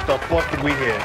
What the fuck did we hear?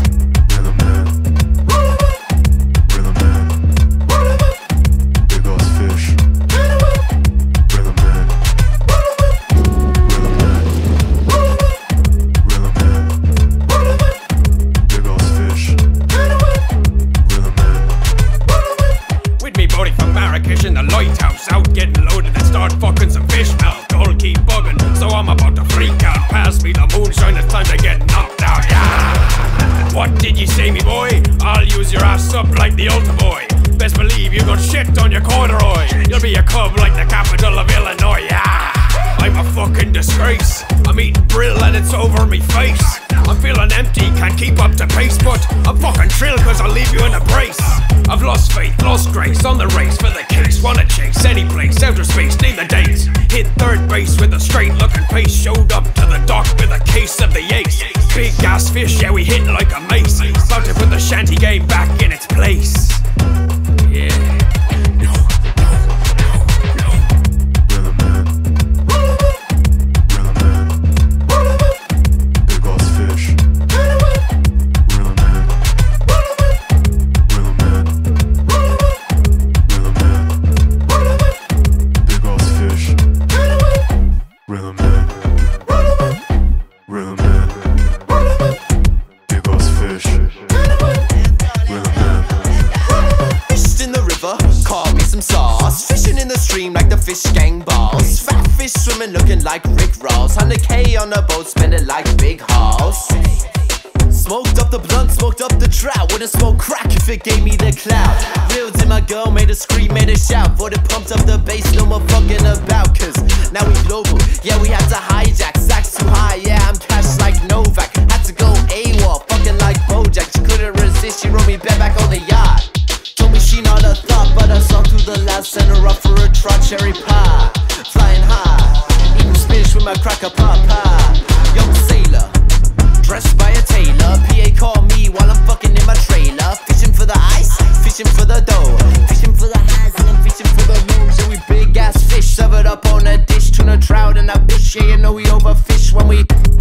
In the lighthouse, out getting loaded and start fucking some fish mouth. All keep bugging, so I'm about to freak out. Pass me the moonshine, it's time to get knocked out. Yeah! What did you say, me boy? I'll use your ass up like the Ultra Boy. Best believe you got shit on your corduroy. You'll be a cub like the capital of Illinois. Yeah! I'm a fucking disgrace. I'm eating brill and it's over me face. I'm feeling empty, can't keep up to pace, but I'm fucking thrilled cause I'll leave you in a brace. I've lost faith, lost grace on the race for the case. Wanna chase any place, outer space, name the dates. Hit third base with a straight looking pace. Showed up to the dock with a case of the ace. Big ass fish, yeah we hit like a mace. About to put the shanty game back in its place. Yeah. Caught me some sauce, fishing in the stream like the fish gang boss. Fat fish swimming looking like Rick Ross. 100K on the boat, spending like big house. Smoked up the blunt, smoked up the trout. Wouldn't smoke crack if it gave me the clout. Reeled in my girl, made a scream, made a shout. But it pumped up the bass, no more fucking about. Cause now we global, yeah we had to hijack. Sacks too high, yeah I'm cash like Novak. Had to go AWOL, fucking like Bojack. She couldn't resist, she rode me back on the yacht. Told me she not a thought, but I saw through the last. Sent her up for a trot, cherry pie. Flying high, eating spinach with my cracker pot pie. Young sailor, dressed by a tailor. PA call me while I'm fucking in my trailer. Fishing for the ice, fishing for the dough. Fishing for the highs and I'm fishing for the lows. Yeah we big ass fish, serve it up on a dish. Tuna, trout and a fish, yeah you know we overfish when we